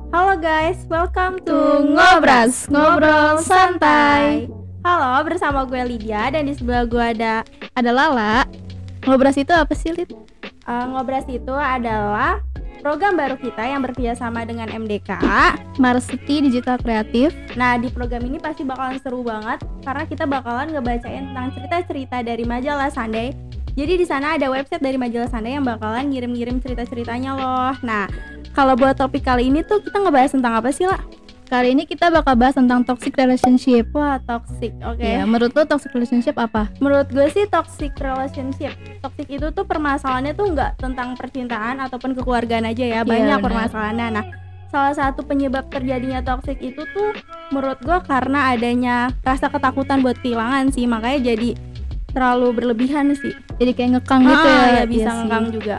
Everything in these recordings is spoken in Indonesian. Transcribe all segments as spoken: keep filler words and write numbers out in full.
Halo guys, welcome to Ngobras, ngobrol santai. Halo, bersama gue Lydia dan di sebelah gue ada Ada Lala. Ngobras itu apa sih, Lid? uh, Ngobras itu adalah program baru kita yang bekerjasama dengan M D K, Marsity Digital Kreatif. Nah, di program ini pasti bakalan seru banget karena kita bakalan ngebacain tentang cerita-cerita dari majalah Sunday. Jadi di sana ada website dari majalah Sunday yang bakalan ngirim-ngirim cerita-ceritanya loh. Nah, kalau buat topik kali ini tuh kita ngebahas tentang apa sih, lah? Kali ini kita bakal bahas tentang toxic relationship. Wah, toxic. Oke. Ya, menurut lo toxic relationship apa? Menurut gue sih toxic relationship. Toxic itu tuh permasalahannya tuh nggak tentang percintaan ataupun kekeluargaan aja ya. Banyak Iya, benar. permasalahannya. Nah, salah satu penyebab terjadinya toxic itu tuh menurut gue karena adanya rasa ketakutan buat kehilangan sih. Makanya jadi terlalu berlebihan sih. Jadi kayak ngekang gitu Ah, ya. ya bisa Iya sih. ngekang juga.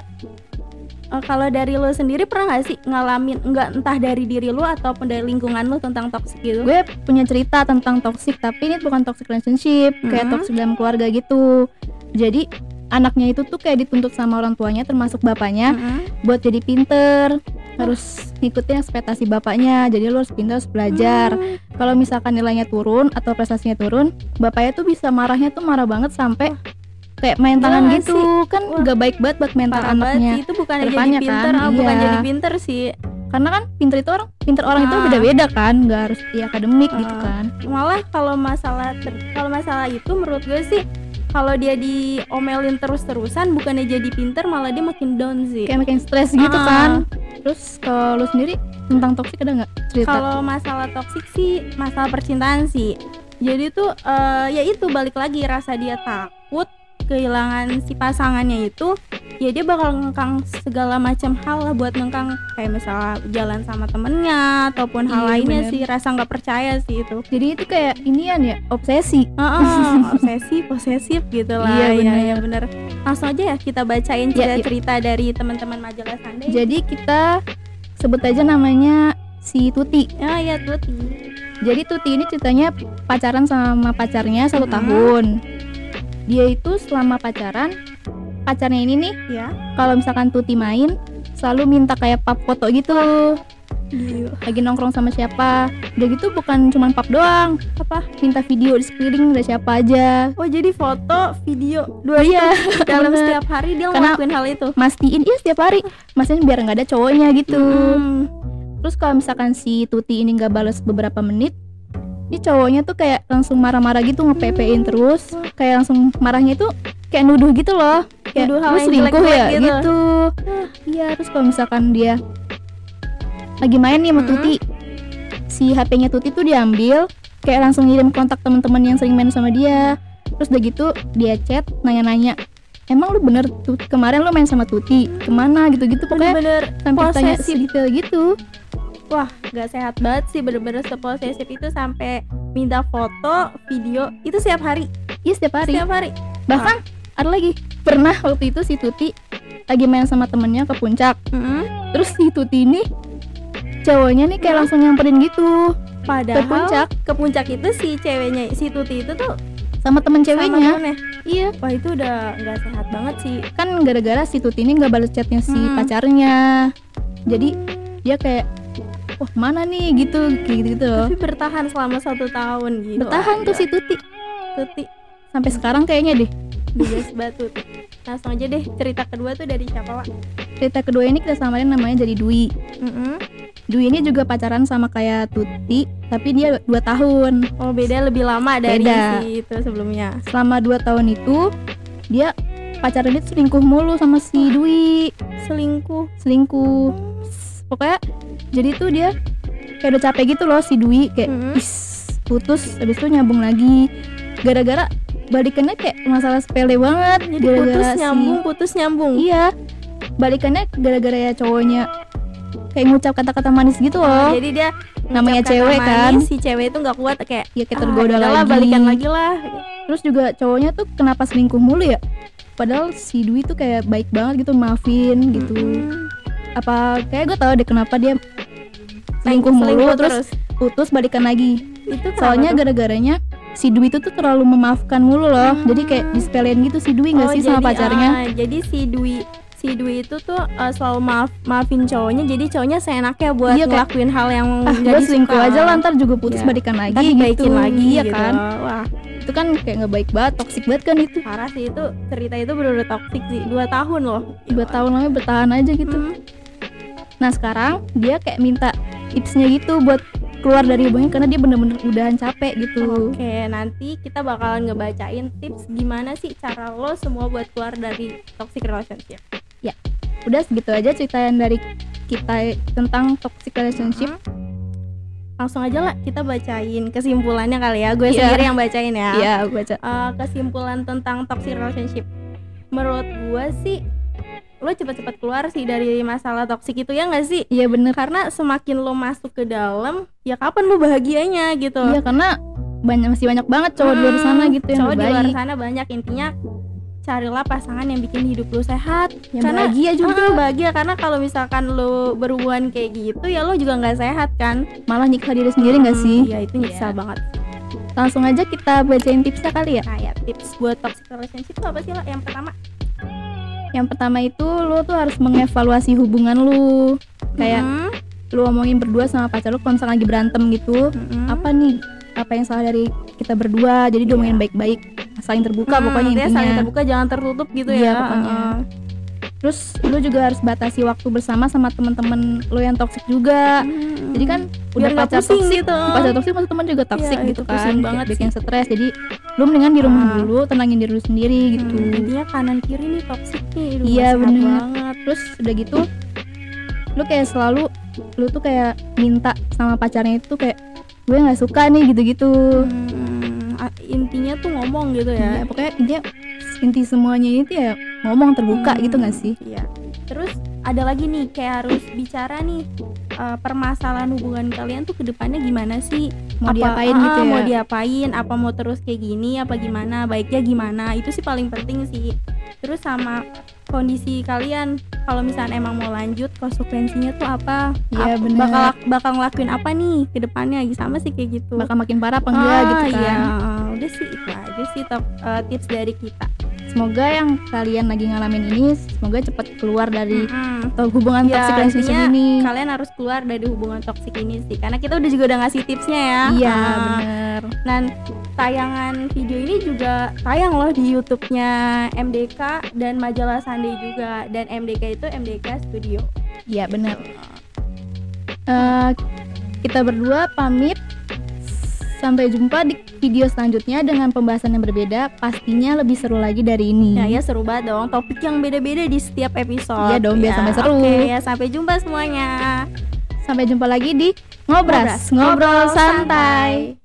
Uh, kalau dari lo sendiri pernah nggak sih ngalamin, nggak entah dari diri lo ataupun dari lingkungan lo tentang toxic gitu? Gue punya cerita tentang toxic, tapi ini bukan toxic relationship, kayak Mhm. toxic dalam keluarga gitu. Jadi anaknya itu tuh kayak dituntut sama orang tuanya, termasuk bapaknya, Mhm. buat jadi pinter, harus ngikutin ekspektasi bapaknya. Jadi lu harus pintar, harus belajar. Hmm. Kalau misalkan nilainya turun atau prestasinya turun, bapaknya tuh bisa marahnya tuh marah banget sampai kayak main tangan Gila gitu. sih. Kan Wah. gak baik banget buat mental Parah anaknya. banget sih, itu bukan jadi Kedepannya pinter, kan, ah, bukan iya. jadi pinter sih. Karena kan pinter itu orang, pinter orang itu Ah. beda-beda kan, nggak harus di akademik gitu Ah. kan. Malah kalau masalah ter- kalau masalah itu menurut gue sih kalau dia diomelin terus-terusan bukannya jadi pinter malah dia makin down sih. Kayak makin stres gitu Ah. kan. Terus kalau lu sendiri tentang toksik ada nggak cerita? Kalau masalah toksik sih masalah percintaan sih. Jadi tuh eh, ya itu balik lagi rasa dia takut kehilangan si pasangannya itu, ya dia bakal ngengkang segala macam hal lah buat ngengkang kayak misalnya jalan sama temennya ataupun hal Iya, lainnya bener. sih, rasa nggak percaya sih itu. Jadi itu kayak inian ya, obsesi. Heeh, obsesi, posesif gitu lah. Iya, Iya, bener. ya, bener. Langsung aja ya kita bacain Iya, cerita-cerita dari teman-teman majalah Sunday. Jadi kita sebut aja namanya si Tuti. Ah ya Tuti. Jadi Tuti ini ceritanya pacaran sama pacarnya satu Mhm. tahun. Dia itu selama pacaran, pacarnya ini nih Ya. kalau misalkan Tuti main selalu minta kayak pap foto gitu. Gila. Lagi nongkrong sama siapa, udah gitu bukan cuma pap doang, apa minta video di sekeliling ada siapa aja. Oh jadi foto, video, dua Iya, itu dalam bener. setiap hari dia Karena- ngelakuin hal itu. Mastiin iya setiap hari, maksudnya biar nggak ada cowoknya gitu. Hmm. Terus kalau misalkan si Tuti ini nggak balas beberapa menit, ini cowoknya tuh kayak langsung marah-marah gitu, nge-pe-pein terus, kayak langsung marahnya itu kayak nuduh gitu loh, kayak Nuduh hal lu yang selingkuh ya jelek-jelek gitu." gitu. Iya, terus kalau misalkan dia lagi main nih sama Mm-mm. Tuti, si H P-nya Tuti tuh diambil, kayak langsung ngirim kontak teman-teman yang sering main sama dia. Terus udah gitu dia chat nanya-nanya, emang lu bener tuh kemarin lu main sama Tuti kemana gitu-gitu, pokoknya Bener-bener sampai tanya posesif. sedetail gitu. Wah, gak sehat banget sih, bener-bener seposesif itu sampai minta foto, video itu setiap hari. Iya setiap hari. Setiap hari. Bahkan ada lagi, pernah waktu itu si Tuti lagi main sama temennya ke puncak. Mm-mm. Terus si Tuti ini cowoknya nih kayak langsung nyamperin gitu Padahal ke puncak ke puncak itu si ceweknya, si Tuti itu tuh sama temen sama ceweknya. temennya. Iya, Wah itu udah nggak sehat banget sih. kan gara-gara si Tuti ini nggak balas chatnya si Hmm. pacarnya. Jadi dia kayak, wah mana nih gitu, kayak gitu-gitu loh. Tapi bertahan selama satu tahun gitu. Bertahan tuh si Tuti Tuti sampai sekarang kayaknya deh. di gas batu. Langsung aja deh cerita kedua tuh dari siapa, Wak? Cerita kedua ini kita samarin namanya jadi Dwi. Mm-mm. Dwi ini juga pacaran sama kayak Tuti, tapi dia dua tahun. Oh beda lebih lama dari Beda. si itu sebelumnya. Selama dua tahun itu dia pacaran itu selingkuh mulu sama si Dwi. Selingkuh. Selingkuh pokoknya, jadi tuh dia kayak udah capek gitu loh si Dwi, kayak Mm-mm. is putus, habis itu nyambung lagi gara-gara balikannya kayak masalah sepele banget. Jadi Gara-gara putus si- nyambung, putus nyambung. Iya, balikannya gara-gara ya cowoknya kayak ngucap kata-kata manis gitu loh. Jadi dia Namanya ngucap kata cewek kan. manis, si cewek itu nggak kuat kayak Ya kita "Ah, tergoda udahlah, lagi. balikan lagi lah. Terus juga cowoknya tuh kenapa selingkuh mulu ya? Padahal si Dwi tuh kayak baik banget gitu, maafin gitu. Mm-mm. Apa kayak gue tau deh kenapa dia selingkuh mulu, Selingkuh terus putus balikan lagi. Itu kenapa Soalnya tuh? gara-garanya si Dwi itu tuh terlalu memaafkan mulu loh. Hmm. Jadi kayak disepelein gitu si Dwi nggak Oh, sih sama jadi, pacarnya. ah, jadi si Dwi si Dwi itu tuh uh, selalu maaf maafin cowoknya, jadi cowoknya seenaknya buat Iya, kayak, ngelakuin hal yang ah nggak gue selingkuh disuka. aja lah, ntar juga putus Iya. balikan lagi Ntar dibaikin gitu. lagi Iya gitu. kan, Wah, itu kan kayak nggak baik banget, toksik banget kan itu. parah sih itu, cerita itu bener-bener toksik sih. Dua tahun loh. Dua tahun lamanya bertahan aja gitu. Hmm. Nah sekarang dia kayak minta tipsnya gitu buat keluar dari hubungan karena dia bener-bener udahan capek gitu. Oke, nanti kita bakalan ngebacain tips gimana sih cara lo semua buat keluar dari toxic relationship. Ya, udah segitu aja cerita yang dari kita tentang toxic relationship. Mhm. Langsung aja lah kita bacain kesimpulannya kali ya. Gue Iya. sendiri yang bacain ya. Iya, baca. Uh, kesimpulan tentang toxic relationship. Menurut gue sih lo cepet-cepet keluar sih dari masalah toxic itu, ya nggak sih? Iya bener. Karena semakin lo masuk ke dalam, ya kapan lo bahagianya gitu. Iya karena banyak masih banyak banget cowok di luar Hmm, sana gitu yang cowok di lebih luar baik, sana banyak. Intinya carilah pasangan yang bikin hidup lo sehat, yang karena bahagia juga. Ah, bahagia. Karena kalau misalkan lo berhubungan kayak gitu ya lo juga nggak sehat kan. Malah nyiksa diri sendiri nggak Hmm, sih? Iya, itu nyiksa Iya. banget. Langsung aja kita bacain tipsnya kali ya. Nah ya, tips buat toxic relationship itu apa sih lo? Yang pertama, Yang pertama itu lo tuh harus mengevaluasi hubungan lu. Kayak Mhm. lu ngomongin berdua sama pacar lu kalau misalnya lagi berantem gitu, Mhm. apa nih apa yang salah dari kita berdua, jadi diomongin baik-baik, saling terbuka Hmm, pokoknya intinya intinya. saling terbuka, jangan tertutup gitu Iya, ya. pokoknya. Heeh. Terus lu juga harus batasi waktu bersama sama teman-teman lu yang toksik juga. Hmm. Jadi kan Biar udah nggak pacar pusing toksik, gitu. pacar toksik masa teman juga toksik Iya, gitu itu kan, pusing kayak banget bikin sih. stres. Jadi lu mendingan di rumah Ah. dulu, tenangin diri lu sendiri gitu. Hmm, intinya kanan kiri nih toxic nih. Aduh, Iya, nggak sehat bener. banget. Terus udah gitu lu kayak selalu lu tuh kayak minta sama pacarnya itu kayak gue nggak suka nih gitu-gitu. Hmm, a- intinya tuh ngomong gitu Ya, ya. pokoknya intinya inti semuanya itu ya ngomong terbuka Hmm, gitu nggak sih? Iya. Terus ada lagi nih, kayak harus bicara nih uh, permasalahan hubungan kalian tuh kedepannya gimana sih? Mau Apa- diapain ah, gitu ya? Mau diapain? Apa mau terus kayak gini? Apa gimana? Baiknya gimana? Itu sih paling penting sih. Terus sama kondisi kalian, kalau misalnya emang mau lanjut, konsekuensinya tuh apa? Iya, Ap- bener. bakal bakal ngelakuin apa nih kedepannya? Sama sih kayak gitu. Bakal makin parah apa enggak Ah, gitu kan? Iya, udah sih itu aja sih top, uh, tips dari kita. Semoga yang kalian lagi ngalamin ini semoga cepat keluar dari Mm-mm. to- hubungan Ya, toxic relationship intinya ini. kalian harus keluar dari hubungan toksik ini sih, karena kita udah juga udah ngasih tipsnya ya. Iya, Ah, bener. Dan tayangan video ini juga tayang loh di YouTube-nya M D K dan majalah Sunday juga, dan M D K itu M D K Studio. Iya, bener. Eh, kita berdua pamit. Sampai jumpa di video selanjutnya dengan pembahasan yang berbeda, pastinya lebih seru lagi dari ini. Ya ya, seru banget dong, topik yang beda-beda di setiap episode. Iya dong, biar Ya, sampai seru. Oke ya, sampai jumpa semuanya. Sampai jumpa lagi di Ngobras, Ngobras, ngobrol ngobrol santai. santai.